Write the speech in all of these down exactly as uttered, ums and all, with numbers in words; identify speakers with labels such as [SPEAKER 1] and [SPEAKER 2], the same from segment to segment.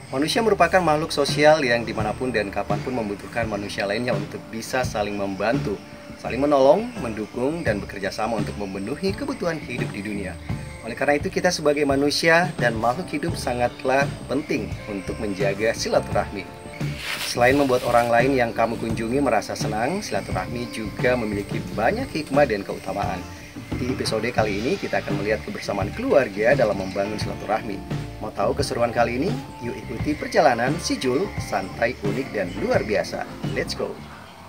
[SPEAKER 1] Manusia merupakan makhluk sosial yang dimanapun dan kapanpun membutuhkan manusia lainnya untuk bisa saling membantu, saling menolong, mendukung, dan bekerja sama untuk memenuhi kebutuhan hidup di dunia. Oleh karena itu kita sebagai manusia dan makhluk hidup sangatlah penting untuk menjaga silaturahmi. Selain membuat orang lain yang kamu kunjungi merasa senang, silaturahmi juga memiliki banyak hikmah dan keutamaan. Di episode kali ini kita akan melihat kebersamaan keluarga dalam membangun silaturahmi. Mau tahu keseruan kali ini? Yuk ikuti perjalanan si Jul, santai, unik, dan luar biasa. Let's go!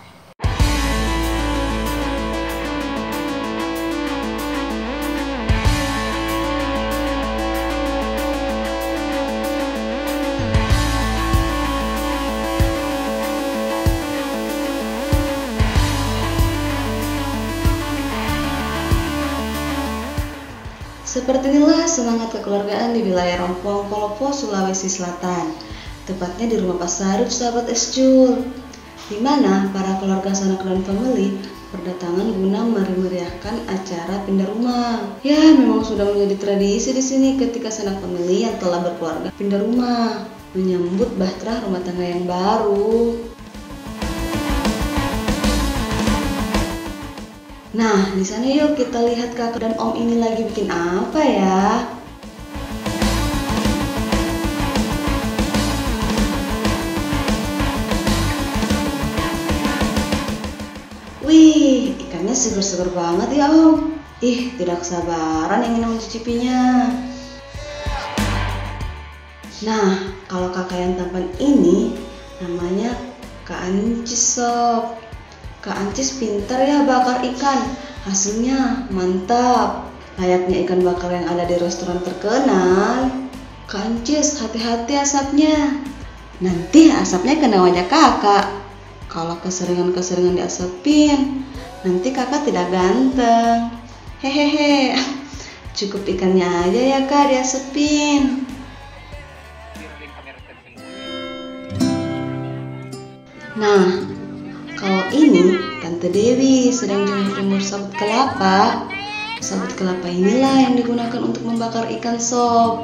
[SPEAKER 2] Seperti inilah semangat kekeluargaan di wilayah Rompong, Polopo, Sulawesi Selatan. Tepatnya di rumah Pak Sarif, sahabat Es Jul, di mana para keluarga sanak dan famili berdatangan guna meriahkan acara pindah rumah. Ya, memang sudah menjadi tradisi di sini ketika sanak famili yang telah berkeluarga pindah rumah, menyambut bahtera rumah tangga yang baru. Nah, di sana yuk kita lihat kakak dan om ini lagi bikin apa ya? Wih, ikannya seger-seger banget ya om. Ih, tidak sabaran ingin mencicipinya. Nah, kalau kakak yang tampan ini namanya Kak Ancis sob. Kak Ancis pintar ya bakar ikan, hasilnya mantap, layaknya ikan bakar yang ada di restoran terkenal. Kak Ancis, hati-hati asapnya, nanti asapnya kena wajah kakak. Kalau keseringan-keseringan diasapin, nanti kakak tidak ganteng. Hehehe, cukup ikannya aja ya kak diasapin. Nah, kalau ini Tante Dewi sedang jemur-jemur sabut kelapa. Sabut kelapa inilah yang digunakan untuk membakar ikan sob.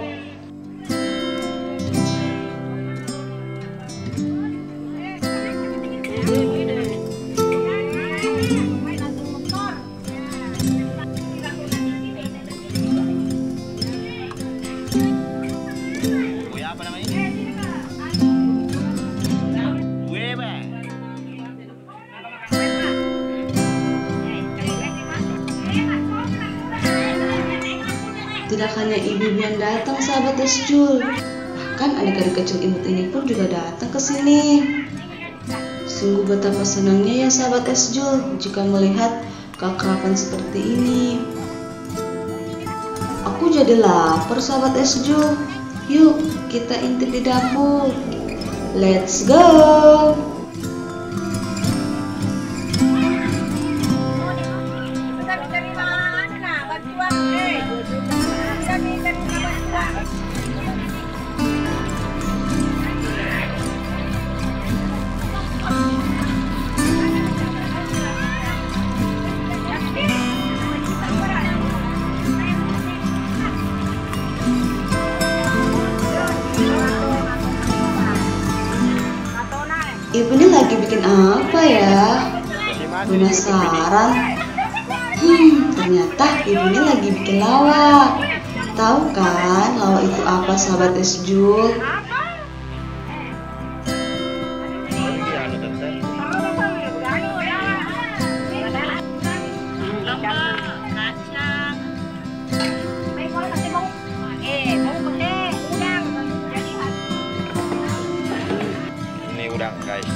[SPEAKER 2] Tidak hanya ibu-ibu yang datang sahabat Es Jul, bahkan adik-adik kecil imut ini pun juga datang ke sini. Sungguh betapa senangnya ya sahabat Es Jul jika melihat keakraban seperti ini. Aku jadi lapar sahabat Es Jul. Yuk kita intip di dapur. Let's go. Ibu ini lagi bikin apa ya? Penasaran. Hmm, ternyata ibu ini lagi bikin lawak. Tahu kan lawak itu apa sahabat Es Jul?
[SPEAKER 1] Ini udang guys.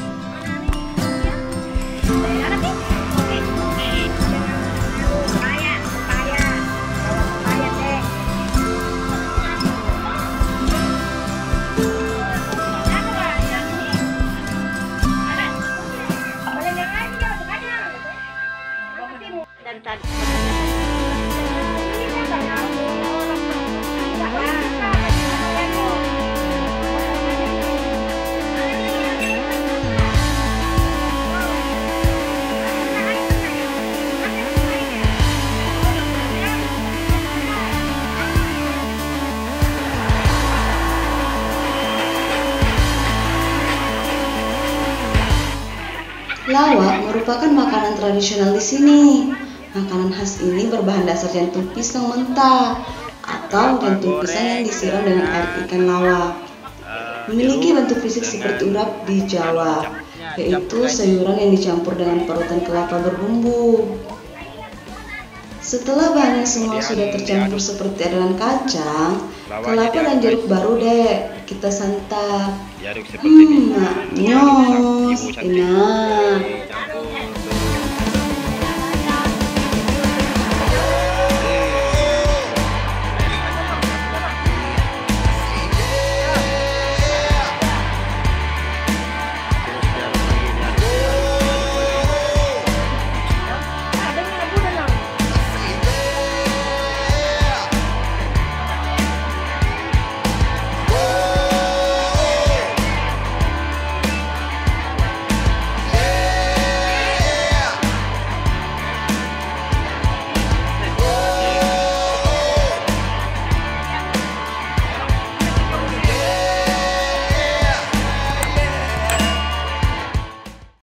[SPEAKER 2] lawak merupakan makanan tradisional di sini. Makanan khas ini berbahan dasar jantung pisang mentah atau jantung pisang yang disiram dengan air ikan lawak. Memiliki bentuk fisik seperti urap di Jawa, yaitu sayuran yang dicampur dengan parutan kelapa berbumbu. Setelah bahannya semua sudah tercampur seperti adonan kacang, kelapa dan jeruk baru deh kita santap. Hmm, maknyos, enak.